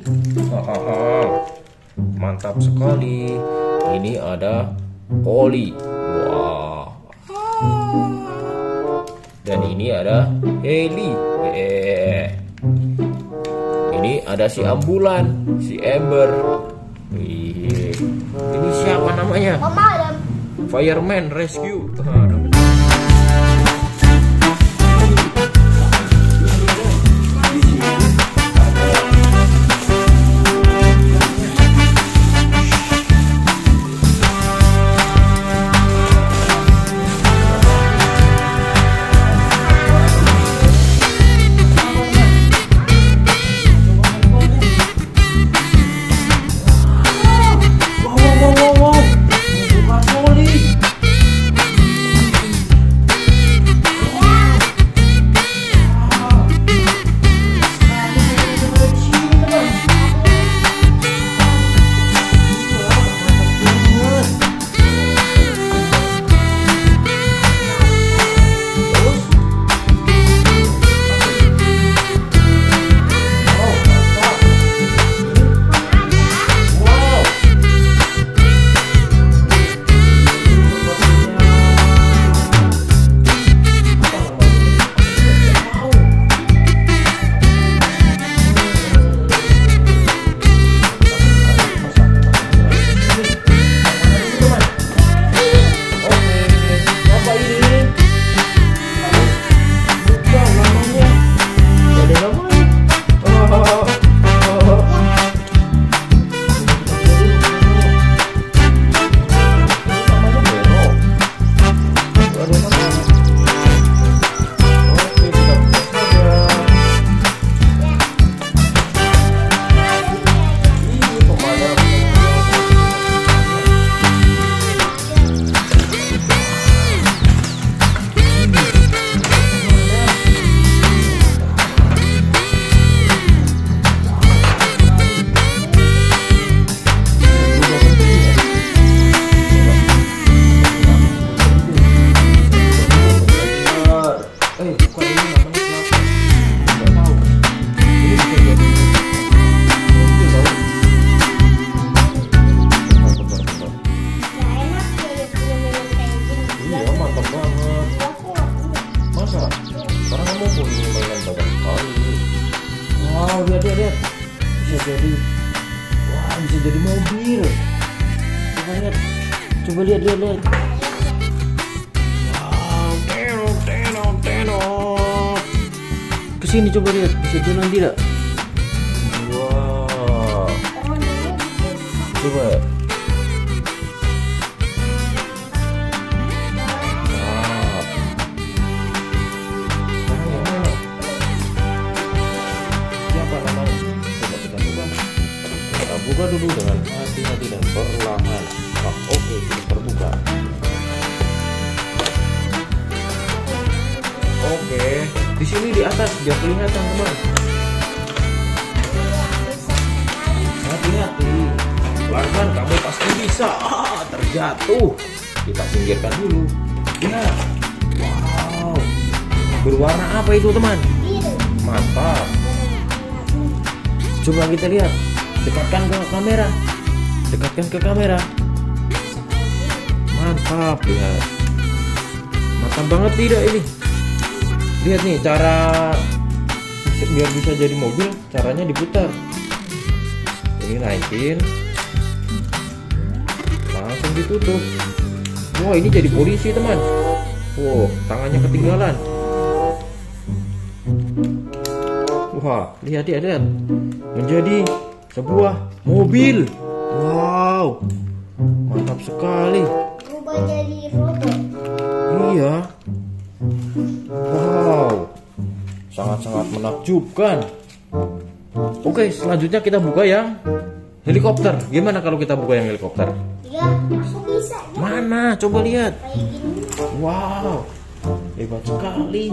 Hahaha, mantap sekali. Ini ada oli. Wah. Dan ini ada heli. Ini ada si ambulan, si Ember. Wih. Ini siapa namanya? Pemadam. Fireman Rescue. Lihat. Bisa jadi mobil. Coba lihat. Wow, tenok. Kesini coba lihat, bisa jalan tidak? Wow. Coba. Buka dulu dengan hati-hati dan perlahan. Oke, kita terbuka. Oke, di sini di atas biar kelihatan teman. Hati-hati, pelan-pelan kamu pasti bisa. Terjatuh. Kita singkirkan dulu. Ya, wow, berwarna apa itu teman? Mantap. Coba kita lihat. Dekatkan ke kamera. Mantap, lihat. Mantap banget tidak ini? Lihat nih cara biar bisa jadi mobil, caranya diputar. Ini naikin, langsung ditutup. Wah, ini jadi polisi teman. Wow, tangannya ketinggalan. Wah, lihat. Menjadi sebuah mobil. Wow, mantap sekali. Berubah jadi robot. Iya. Wow, sangat-sangat menakjubkan. Oke, selanjutnya kita buka yang helikopter. Gimana kalau kita buka yang helikopter? Ya, langsung bisa. Mana? Coba lihat. Kayak gini. Wow, hebat sekali.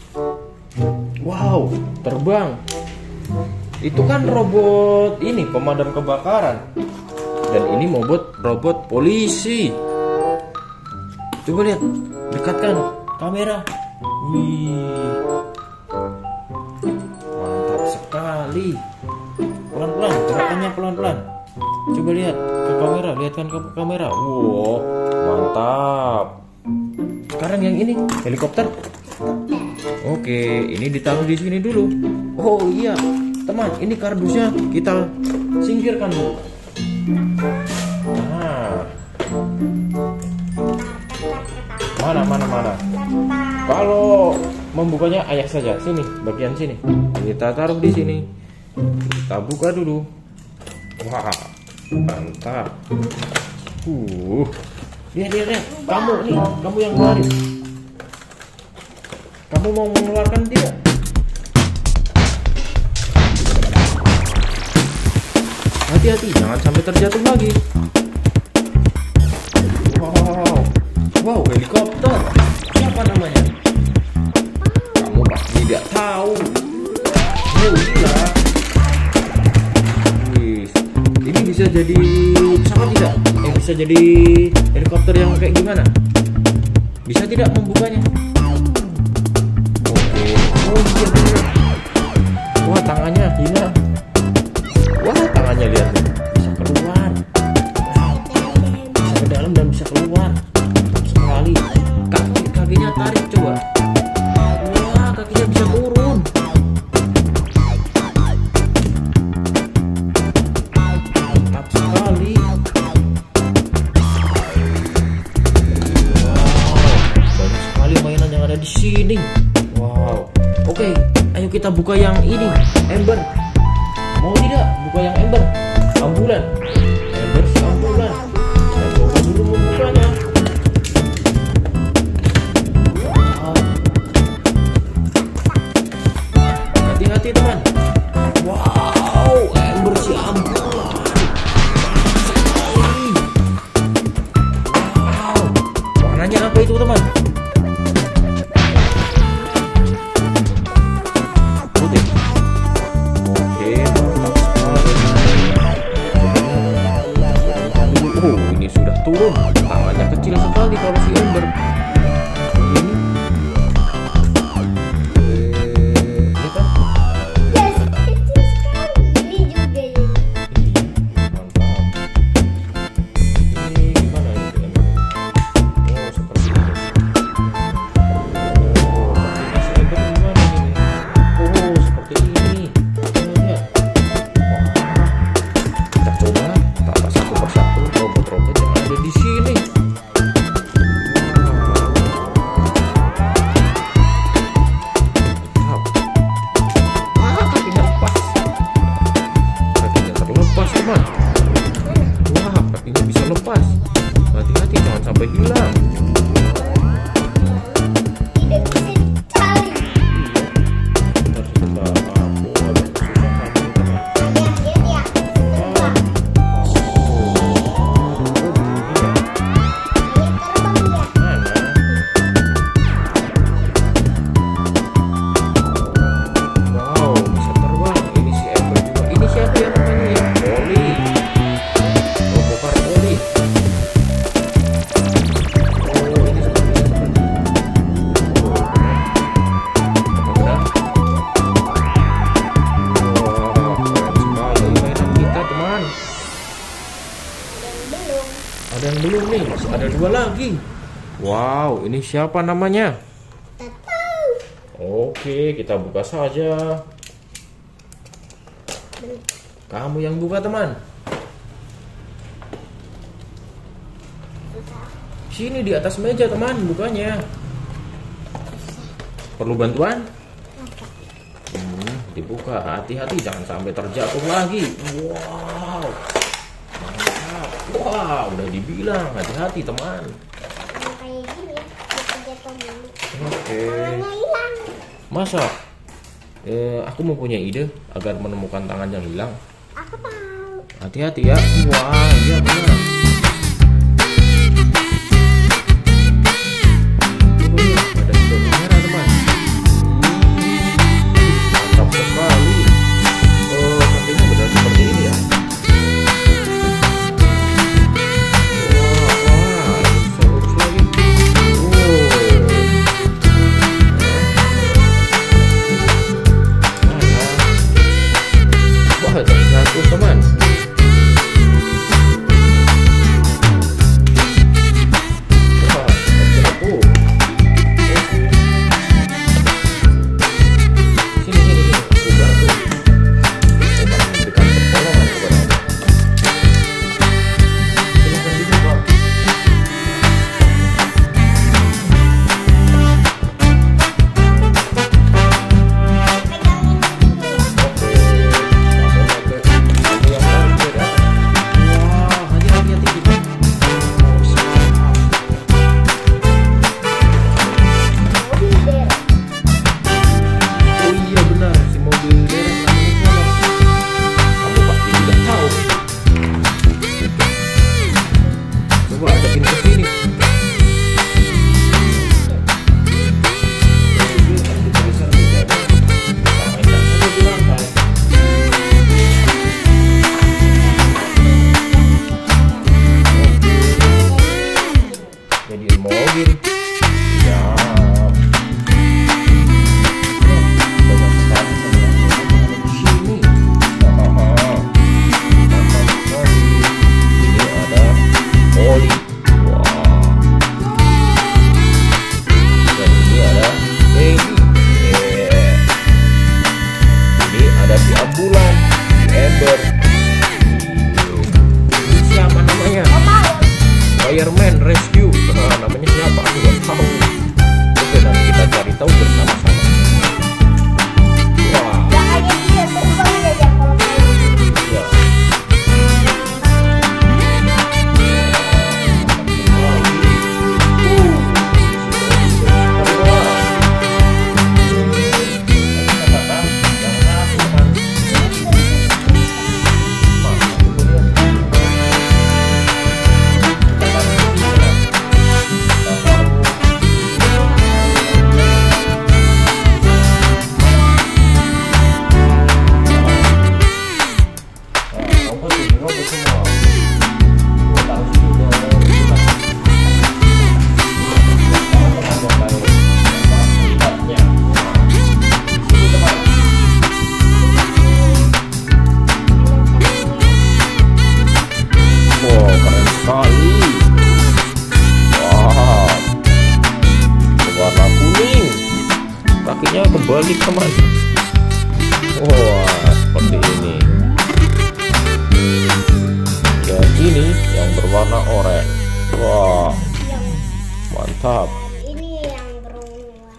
Wow, terbang. Itu kan robot ini pemadam kebakaran. Dan ini robot polisi. Coba lihat, dekatkan kamera. Wih, mantap sekali. Pelan-pelan. caranya pelan-pelan. Coba lihat ke kamera, lihatkan ke kamera. Wow, mantap. Sekarang yang ini helikopter. Oke, ini ditaruh di sini dulu. Oh iya, teman, ini kardusnya kita singkirkan dulu. Nah, mana. Kalau membukanya ayah saja. Sini, bagian sini. Kita taruh di sini. Kita buka dulu. Wah, mantap. Lihat. Kamu nih, kamu yang keluarin. Kamu mau mengeluarkan tidak? Hati-hati, jangan sampai terjatuh lagi. Wow, helikopter. Siapa namanya? Kamu pasti tidak tahu. Gila. Ini bisa jadi pesawat tidak? Bisa jadi helikopter yang kayak gimana? Bisa tidak membukanya? Oke. Oh iya benar. Wah, tangannya hilang. Wah, tangannya lihat nih. Bisa keluar. Bisa ke dalam dan bisa keluar. Sekali. Kakinya tarik coba. Wah, kakinya bisa turun. Mantap sekali. Mainan yang ada di sini. Wow. Oke, ayo kita buka yang ini, ember. Mau tidak buka yang ember? Ambulan. Ember si ambulan. Kita coba dulu membukanya. Wow. Hati-hati teman. Wow, ember si ambulan. Wow. Warnanya apa itu teman? Turun, tangannya kecil sekali kalau si ember ini. Ini kan? Ya, kecil sekali. Ini juga ya. Mantap. Ini gimana itu ember? Oh, seperti ini. Oh, si ember gimana ini? Oh, seperti ini. Lihat. Wah, kita coba tata satu persatu robot-robot yang ada di sini. Wah, kakinya lepas. Kakinya terlepas teman. Wah, kakinya bisa lepas. Hati-hati jangan sampai hilang. Tidak bisa dicari. Harus kita mampu ada kesusahan ini, teman. Lihat ya. Terbang. Wow, bisa terbang. Ini si ember juga. Ini siapa yang namanya ya? Oli. Oh, bongkar oli. Oh, ini seperti ini. Udah. Wah, keren sekali mainan kita, teman. Dan belum. Ada yang belum nih, masih ada 2 lagi. Wow, ini siapa namanya? Tak tahu. Oke, kita buka saja. Kamu yang buka, teman. Sini di atas meja, teman, bukanya. Perlu bantuan? Dibuka, hati-hati jangan sampai terjatuh lagi. Wow, mantap. Wah, udah dibilang hati-hati, teman. Yang kayak gini ya. Jatuh dulu. Oke. Tangannya hilang. Masa? Aku mempunyai ide agar menemukan tangan yang hilang. Aku tahu. Hati-hati ya. Wah, iya benar. Ada hidung merah, teman. Mantap sekali. Oh, sampingnya benar seperti ini ya. Wah, bisa lurus lagi. Wah, terjatuh, teman. robot semua. Taruh sini dong. Wow, keren sekali. Wow, warna kuning, kakinya kebalik teman. Wah, seperti ini. Dan ini yang berwarna oranye. Wah, mantap. Ini yang berwarna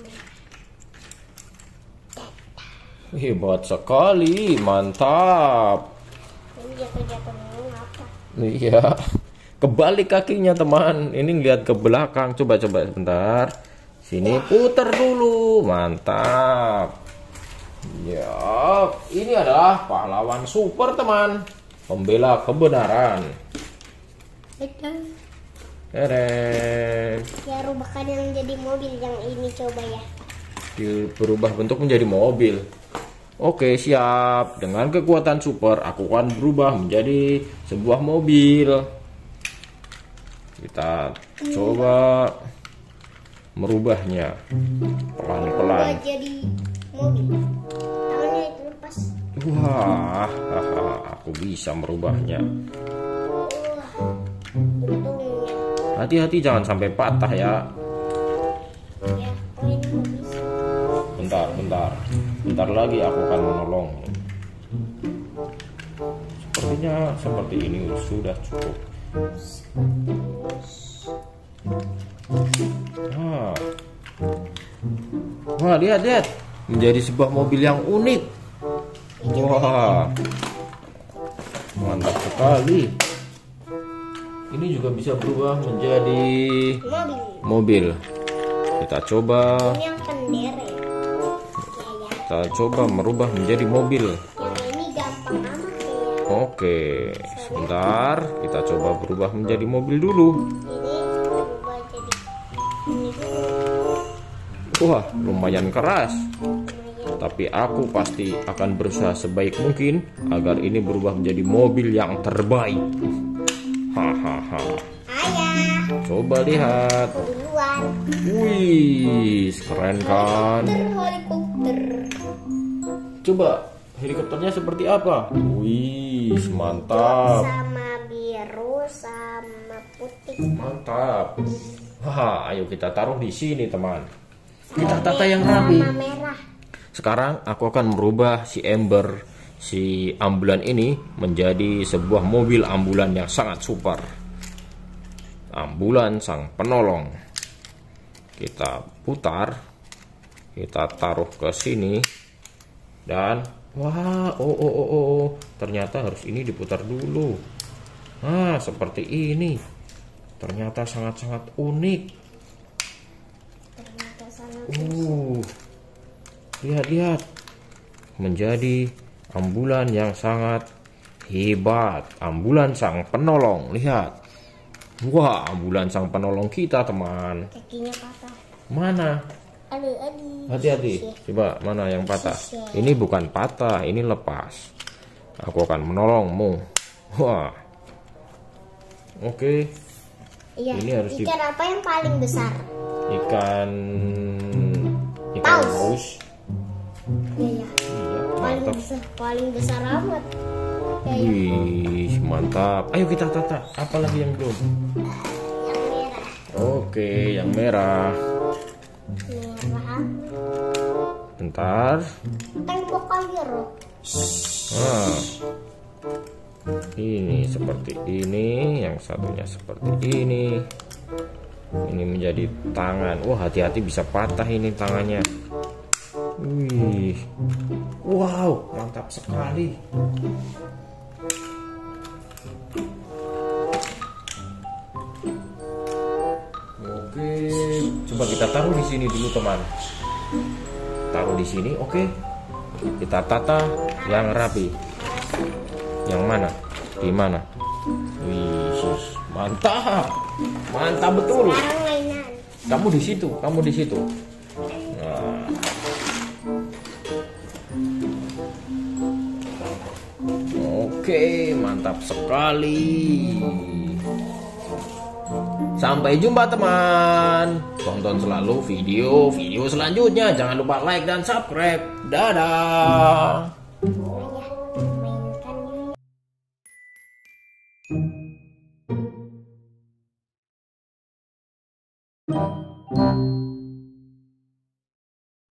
Hebat sekali, mantap. ini jatuh-jatuh dulu apa? Iya, kebalik kakinya teman. Ini lihat ke belakang. Coba sebentar. Sini putar dulu, mantap. Ya, ini adalah pahlawan super teman, pembela kebenaran. Betul. Keren. Ya rubahkan yang jadi mobil yang ini coba ya. Berubah bentuk menjadi mobil. Oke, siap. Dengan kekuatan super, aku akan berubah menjadi sebuah mobil. Kita coba merubahnya pelan-pelan. Berubah jadi mobil. Tangannya itu lepas. Wah, aku bisa merubahnya. Wah, untungnya. Hati-hati jangan sampai patah ya. Ya, oh ini nggak bisa. Bentar lagi aku akan menolong. Sepertinya seperti ini sudah cukup. Wah, lihat, menjadi sebuah mobil yang unik. Wah, mantap sekali. Ini juga bisa berubah menjadi mobil. Kita coba. Ini yang kendere. Kita coba merubah menjadi mobil. Yang ini gampang amat ya. Oke, sebentar. Kita coba berubah menjadi mobil dulu. Ini berubah jadi ini dulu. Wah, lumayan keras. Lumayan. Tapi aku pasti akan berusaha sebaik mungkin agar ini berubah menjadi mobil yang terbaik. Hahaha. Ayah, Coba lihat. aku duluan. Wih, keren kan? Helikopter. Coba helikopternya seperti apa? Wih, mantap. Sama biru sama putih. Mantap. Wah, ayo kita taruh di sini, teman. Kita tata yang rapi. Sama merah. Sekarang aku akan merubah si Ember, si ambulan ini menjadi sebuah mobil ambulan yang sangat super. Ambulan sang penolong. Kita putar. Kita taruh ke sini. Dan wah, ternyata harus ini diputar dulu. Nah, seperti ini. Ternyata sangat-sangat unik. Ternyata sana. Lihat. Menjadi ambulan yang sangat hebat. Ambulan sang penolong. Lihat. Wah, ambulan sang penolong kita, teman. Kakinya patah. Mana? Aduh. Hati-hati. Coba mana yang patah? Ini bukan patah, ini lepas. Aku akan menolongmu. Wah. Oke. Iya. Ini harus ikan apa yang paling besar? Ikan Paus. paus. Iya. Iya, Paling mantap. besar, paling besar amat. Ya. Wih, mantap. Ayo kita tata. Apalagi yang belum? Yang merah. Oke, yang merah. Merah. Bentar. Tembok biru. Nah, ini seperti ini, yang satunya seperti ini. Ini menjadi tangan. Wah, hati-hati bisa patah ini tangannya. Wih, wow, mantap sekali. Oke, coba kita taruh di sini dulu, teman. Taruh di sini, oke. Kita tata yang rapi. Yang mana? Di mana? Wih, mantap. Mantap betul. Sekarang mainan. Kamu di situ. Nah. Oke, mantap sekali. Sampai jumpa teman. Tonton selalu video-video selanjutnya. Jangan lupa like dan subscribe. Dadah.